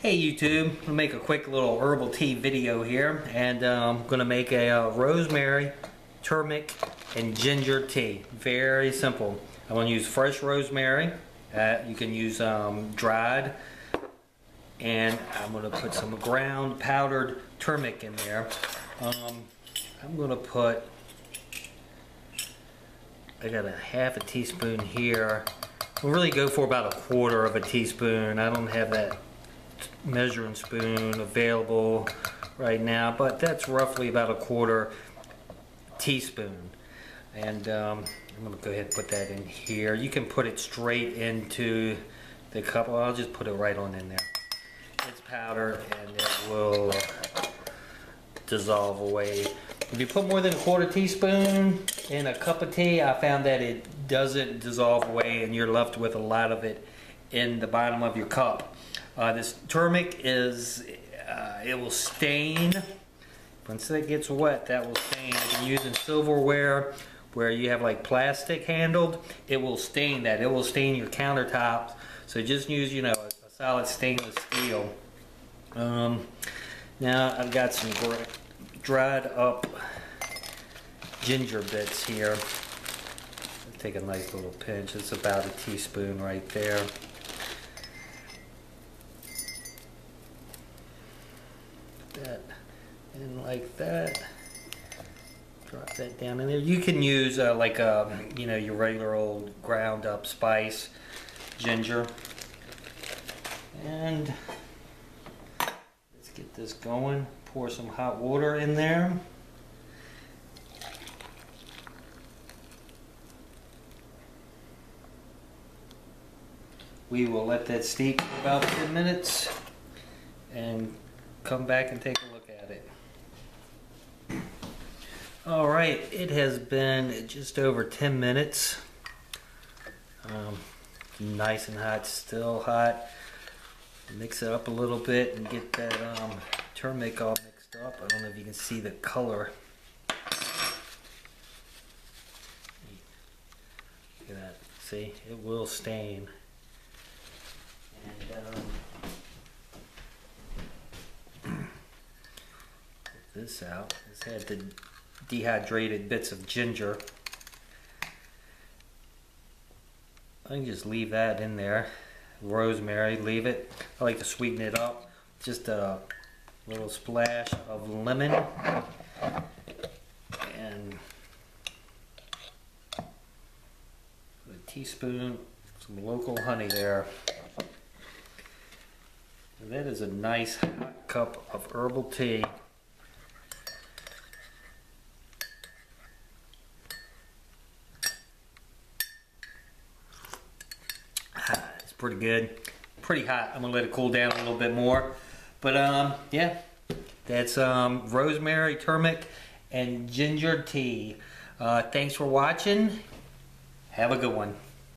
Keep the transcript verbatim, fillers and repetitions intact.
Hey YouTube, I'm gonna make a quick little herbal tea video here, and um, I'm gonna make a uh, rosemary, turmeric, and ginger tea. Very simple. I'm gonna use fresh rosemary. Uh, you can use um, dried, and I'm gonna put some ground powdered turmeric in there. Um, I'm gonna put. I got a half a teaspoon here. I'll really go for about a quarter of a teaspoon. I don't have that measuring spoon available right now, but that's roughly about a quarter teaspoon. And um, I'm going to go ahead and put that in here. You can put it straight into the cup. Well, I'll just put it right on in there. It's powder and it will dissolve away. If you put more than a quarter teaspoon in a cup of tea, I found that it doesn't dissolve away and you're left with a lot of it in the bottom of your cup. Uh, this turmeric is, uh, it will stain. Once it gets wet, that will stain. If you're using silverware where you have like plastic handled, it will stain that. It will stain your countertops. So just use, you know, a, a solid stainless steel. Um, now I've got some dried up ginger bits here. I'll take a nice little pinch. It's about a teaspoon right there. That in like that. Drop that down in there. You can use uh, like a, you know, your regular old ground up spice, ginger. And let's get this going. Pour some hot water in there. We will let that steep for about ten minutes and come back and take a look at it. Alright, it has been just over ten minutes. Um, nice and hot, still hot. Mix it up a little bit and get that um, turmeric all mixed up. I don't know if you can see the color. Look at that. See, it will stain. And um, get this out. This had the dehydrated bits of ginger. I can just leave that in there. Rosemary, leave it. I like to sweeten it up. Just a little splash of lemon and a teaspoon, some local honey there. And that is a nice hot cup of herbal tea. It's pretty good. Pretty hot. I'm gonna let it cool down a little bit more. But um, yeah, that's um, rosemary, turmeric, and ginger tea. Uh, thanks for watching. Have a good one.